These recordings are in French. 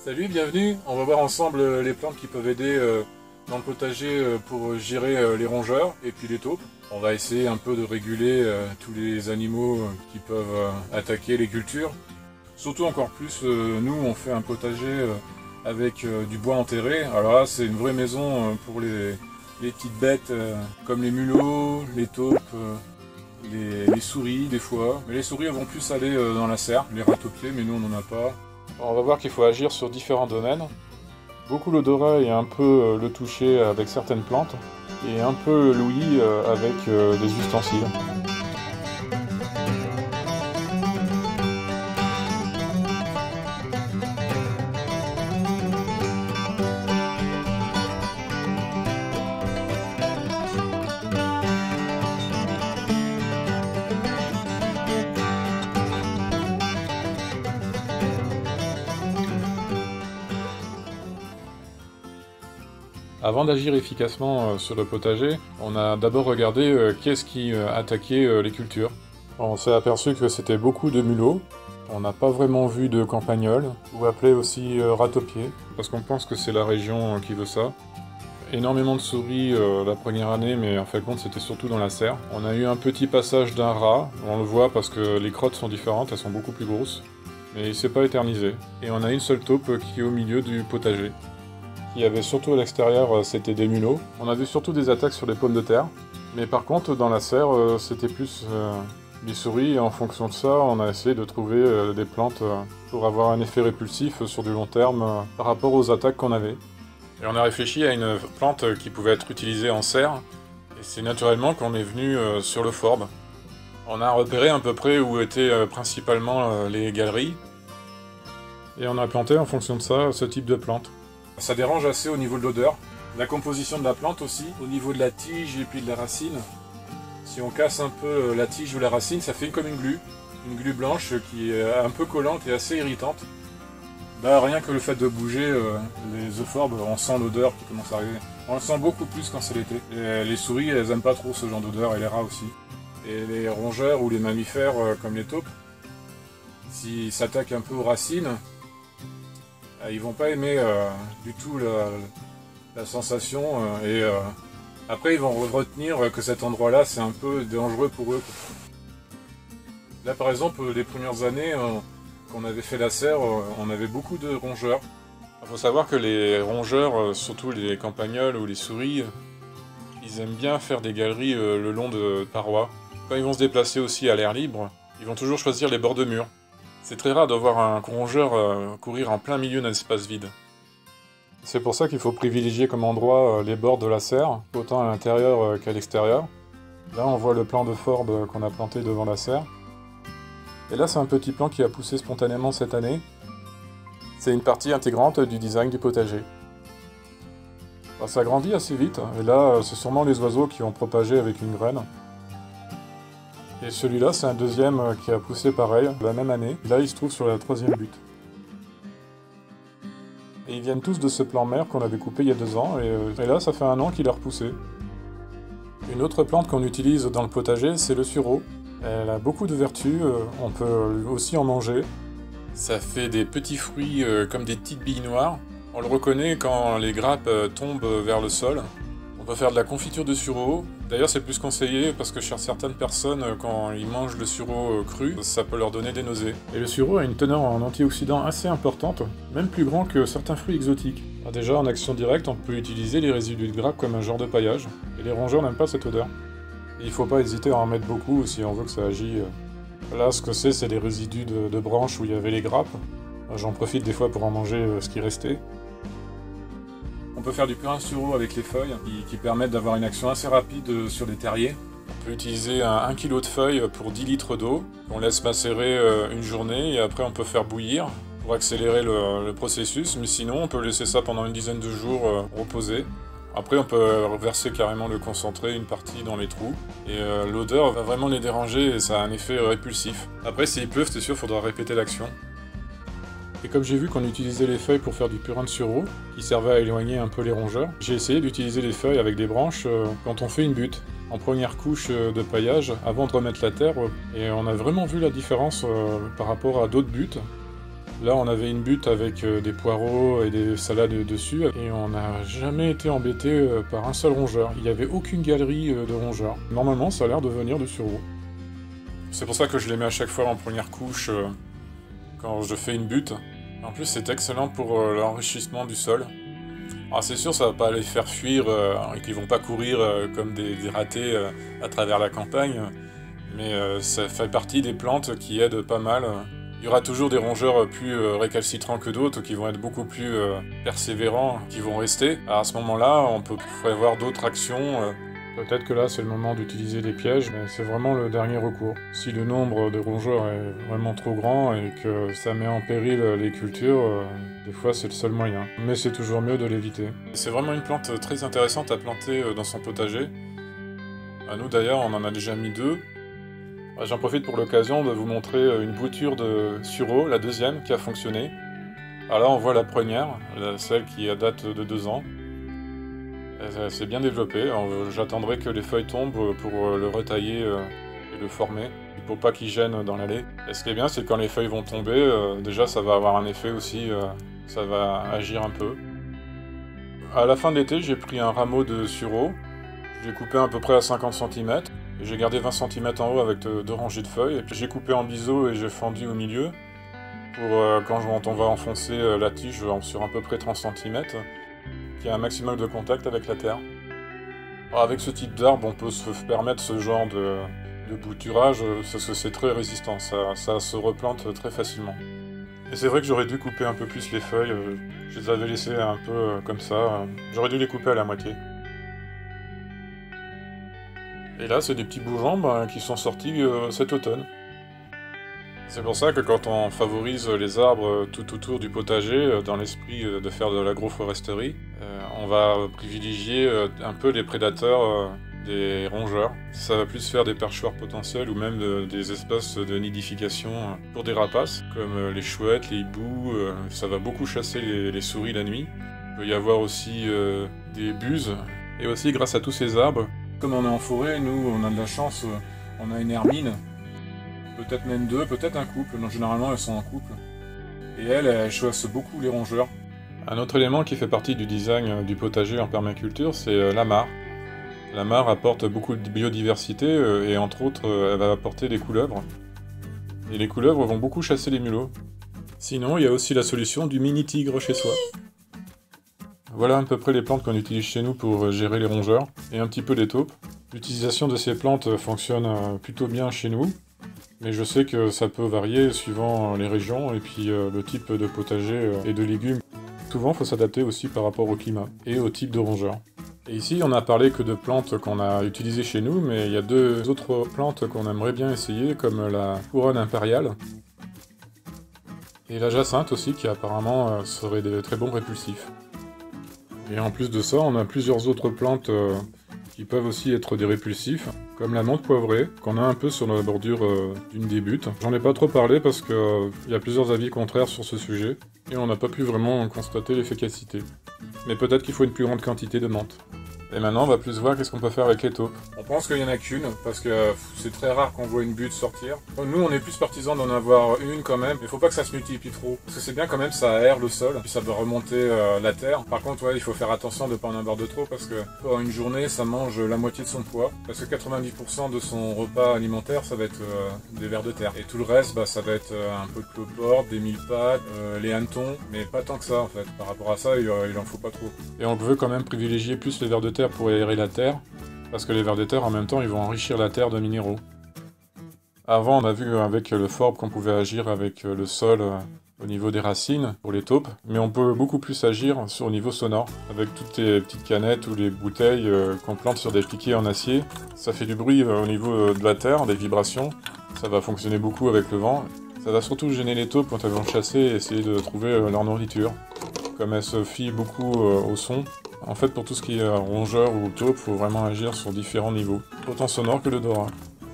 Salut, bienvenue. On va voir ensemble les plantes qui peuvent aider dans le potager pour gérer les rongeurs et puis les taupes. On va essayer un peu de réguler tous les animaux qui peuvent attaquer les cultures. Surtout encore plus, nous on fait un potager avec du bois enterré. Alors là c'est une vraie maison pour les petites bêtes comme les mulots, les taupes, les souris des fois. Mais les souris elles vont plus aller dans la serre, les rats-taupiers, mais nous on n'en a pas. Alors, on va voir qu'il faut agir sur différents domaines. Beaucoup l'odorat et un peu le toucher avec certaines plantes, et un peu l'ouïe avec des ustensiles. Avant d'agir efficacement sur le potager, on a d'abord regardé qu'est-ce qui attaquait les cultures. On s'est aperçu que c'était beaucoup de mulots. On n'a pas vraiment vu de campagnols, ou appelés aussi rats-taupiers, parce qu'on pense que c'est la région qui veut ça. Énormément de souris la première année, mais en fin de compte c'était surtout dans la serre. On a eu un petit passage d'un rat, on le voit parce que les crottes sont différentes, elles sont beaucoup plus grosses. Mais il s'est pas éternisé. Et on a une seule taupe qui est au milieu du potager. Il y avait surtout à l'extérieur, c'était des mulots. On a vu surtout des attaques sur les pommes de terre. Mais par contre, dans la serre, c'était plus les souris. Et en fonction de ça, on a essayé de trouver des plantes pour avoir un effet répulsif sur du long terme par rapport aux attaques qu'on avait. Et on a réfléchi à une plante qui pouvait être utilisée en serre. Et c'est naturellement qu'on est venu sur le forbe. On a repéré à peu près où étaient principalement les galeries. Et on a planté en fonction de ça ce type de plante. Ça dérange assez au niveau de l'odeur, la composition de la plante aussi, au niveau de la tige et puis de la racine. Si on casse un peu la tige ou la racine, ça fait comme une glu blanche qui est un peu collante et assez irritante. Bah, rien que le fait de bouger les euphorbes, on sent l'odeur qui commence à arriver. On le sent beaucoup plus quand c'est l'été. Les souris, elles aiment pas trop ce genre d'odeur, et les rats aussi. Et les rongeurs ou les mammifères comme les taupes, s'ils s'attaquent un peu aux racines, ils vont pas aimer du tout la sensation et après ils vont retenir que cet endroit-là c'est un peu dangereux pour eux. Là par exemple les premières années qu'on avait fait la serre, on avait beaucoup de rongeurs. Il faut savoir que les rongeurs, surtout les campagnols ou les souris, ils aiment bien faire des galeries le long de parois. Quand ils vont se déplacer aussi à l'air libre, ils vont toujours choisir les bords de murs. C'est très rare de voir un rongeur courir en plein milieu d'un espace vide. C'est pour ça qu'il faut privilégier comme endroit les bords de la serre, autant à l'intérieur qu'à l'extérieur. Là on voit le plan de forbe qu'on a planté devant la serre. Et là c'est un petit plan qui a poussé spontanément cette année. C'est une partie intégrante du design du potager. Alors, ça grandit assez vite, et là c'est sûrement les oiseaux qui ont propagé avec une graine. Et celui-là, c'est un deuxième qui a poussé pareil, la même année. Là, il se trouve sur la troisième butte. Et ils viennent tous de ce plan mère qu'on avait coupé il y a 2 ans, et là, ça fait 1 an qu'il a repoussé. Une autre plante qu'on utilise dans le potager, c'est le sureau. Elle a beaucoup de vertus, on peut aussi en manger. Ça fait des petits fruits comme des petites billes noires. On le reconnaît quand les grappes tombent vers le sol. On peut faire de la confiture de sureau. D'ailleurs, c'est plus conseillé parce que chez certaines personnes, quand ils mangent le sureau cru, ça peut leur donner des nausées. Et le sureau a une teneur en antioxydants assez importante, même plus grand que certains fruits exotiques. Alors déjà, en action directe, on peut utiliser les résidus de grappes comme un genre de paillage, et les rongeurs n'aiment pas cette odeur. Et il ne faut pas hésiter à en mettre beaucoup si on veut que ça agisse. Là, ce que c'est des résidus de branches où il y avait les grappes. J'en profite des fois pour en manger ce qui restait. On peut faire du purin de sureau avec les feuilles qui permettent d'avoir une action assez rapide sur les terriers. On peut utiliser 1 kg de feuilles pour 10 litres d'eau. On laisse macérer une journée et après on peut faire bouillir pour accélérer le processus. Mais sinon on peut laisser ça pendant une dizaine de jours reposer. Après on peut verser carrément le concentré, une partie dans les trous. Et l'odeur va vraiment les déranger et ça a un effet répulsif. Après s'il pleut, c'est sûr, il faudra répéter l'action. Et comme j'ai vu qu'on utilisait les feuilles pour faire du purin de sureau, qui servait à éloigner un peu les rongeurs, j'ai essayé d'utiliser les feuilles avec des branches quand on fait une butte, en première couche de paillage, avant de remettre la terre, et on a vraiment vu la différence par rapport à d'autres buttes. Là, on avait une butte avec des poireaux et des salades dessus, et on n'a jamais été embêté par un seul rongeur. Il n'y avait aucune galerie de rongeurs. Normalement, ça a l'air de venir de sur haut. C'est pour ça que je les mets à chaque fois en première couche quand je fais une butte. En plus, c'est excellent pour l'enrichissement du sol. Alors c'est sûr, ça va pas les faire fuir et qu'ils vont pas courir comme des ratés à travers la campagne, mais ça fait partie des plantes qui aident pas mal. Il y aura toujours des rongeurs plus récalcitrants que d'autres qui vont être beaucoup plus persévérants, qui vont rester. Alors à ce moment-là, on peut prévoir d'autres actions. Peut-être que là, c'est le moment d'utiliser des pièges, mais c'est vraiment le dernier recours. Si le nombre de rongeurs est vraiment trop grand et que ça met en péril les cultures, des fois c'est le seul moyen. Mais c'est toujours mieux de l'éviter. C'est vraiment une plante très intéressante à planter dans son potager. À nous d'ailleurs, on en a déjà mis 2. J'en profite pour l'occasion de vous montrer une bouture de sureau, la deuxième, qui a fonctionné. Alors là, on voit la première, celle qui date de 2 ans. C'est bien développé, j'attendrai que les feuilles tombent pour le retailler et le former, pour pas qu'il gêne dans l'allée. Et ce qui est bien, c'est que quand les feuilles vont tomber, déjà ça va avoir un effet aussi, ça va agir un peu. À la fin de l'été, j'ai pris un rameau de sureau, je l'ai coupé à peu près à 50 cm, et j'ai gardé 20 cm en haut avec 2 rangées de feuilles, et puis j'ai coupé en biseau et j'ai fendu au milieu, pour quand on va enfoncer la tige sur à peu près 30 cm. Qu'il y a un maximum de contact avec la terre. Alors avec ce type d'arbre, on peut se permettre ce genre de bouturage, parce que c'est très résistant, ça se replante très facilement. Et c'est vrai que j'aurais dû couper un peu plus les feuilles, je les avais laissées un peu comme ça, j'aurais dû les couper à la moitié. Et là, c'est des petits bourgeons qui sont sortis cet automne. C'est pour ça que quand on favorise les arbres tout autour du potager, dans l'esprit de faire de l'agroforesterie, on va privilégier un peu les prédateurs des rongeurs. Ça va plus faire des perchoirs potentiels ou même des espaces de nidification pour des rapaces, comme les chouettes, les hiboux, ça va beaucoup chasser les souris la nuit. Il peut y avoir aussi des buses, et aussi grâce à tous ces arbres, comme on est en forêt, nous on a de la chance, on a une hermine. Peut-être même 2, peut-être un couple, donc généralement elles sont en couple. Et elles chassent beaucoup les rongeurs. Un autre élément qui fait partie du design du potager en permaculture, c'est l'amarre. L'amarre apporte beaucoup de biodiversité et entre autres, elle va apporter des couleuvres. Et les couleuvres vont beaucoup chasser les mulots. Sinon, il y a aussi la solution du mini-tigre chez soi. Voilà à peu près les plantes qu'on utilise chez nous pour gérer les rongeurs, et un petit peu les taupes. L'utilisation de ces plantes fonctionne plutôt bien chez nous. Mais je sais que ça peut varier suivant les régions et puis le type de potager et de légumes. Souvent, il faut s'adapter aussi par rapport au climat et au type de rongeur. Et ici, on n'a parlé que de plantes qu'on a utilisées chez nous, mais il y a 2 autres plantes qu'on aimerait bien essayer, comme la couronne impériale et la jacinthe aussi, qui apparemment serait des très bons répulsifs. Et en plus de ça, on a plusieurs autres plantes qui peuvent aussi être des répulsifs, comme la menthe poivrée, qu'on a un peu sur la bordure d'une des buttes. J'en ai pas trop parlé parce qu'il y a plusieurs avis contraires sur ce sujet, et on n'a pas pu vraiment constater l'efficacité. Mais peut-être qu'il faut une plus grande quantité de menthe. Et maintenant, on va plus voir qu'est-ce qu'on peut faire avec les taupes. On pense qu'il y en a qu'une, parce que c'est très rare qu'on voit une butte sortir. Nous, on est plus partisans d'en avoir une quand même, mais faut pas que ça se multiplie trop. Parce que c'est bien quand même, ça aère le sol, puis ça va remonter la terre. Par contre, ouais, il faut faire attention de ne pas en avoir de trop, parce que pendant une journée, ça mange la moitié de son poids. Parce que 90% de son repas alimentaire, ça va être des vers de terre. Et tout le reste, ça va être un peu de cloporte, des mille-pattes, les hannetons, mais pas tant que ça en fait. Par rapport à ça, il en faut pas trop. Et on veut quand même privilégier plus les vers de terre pour aérer la terre, parce que les vers de terre en même temps ils vont enrichir la terre de minéraux. Avant on a vu avec le forb qu'on pouvait agir avec le sol au niveau des racines pour les taupes, mais on peut beaucoup plus agir au niveau sonore, avec toutes les petites canettes ou les bouteilles qu'on plante sur des piquets en acier. Ça fait du bruit au niveau de la terre, des vibrations, ça va fonctionner beaucoup avec le vent. Ça va surtout gêner les taupes quand elles vont chasser et essayer de trouver leur nourriture. Comme elles se fient beaucoup au son, en fait pour tout ce qui est rongeur ou taupe, il faut vraiment agir sur différents niveaux, autant sonore que l'odorat.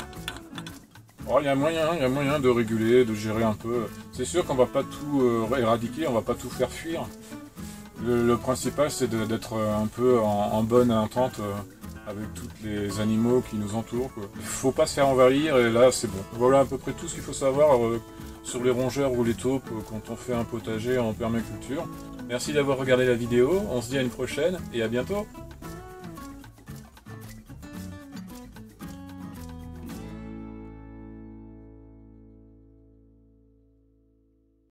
Il y a moyen de réguler, de gérer un peu. C'est sûr qu'on va pas tout éradiquer, on va pas tout faire fuir. Le principal c'est d'être un peu en bonne entente avec tous les animaux qui nous entourent, quoi. Faut pas se faire envahir, et là c'est bon. Voilà à peu près tout ce qu'il faut savoir sur les rongeurs ou les taupes quand on fait un potager en permaculture. Merci d'avoir regardé la vidéo, on se dit à une prochaine, et à bientôt.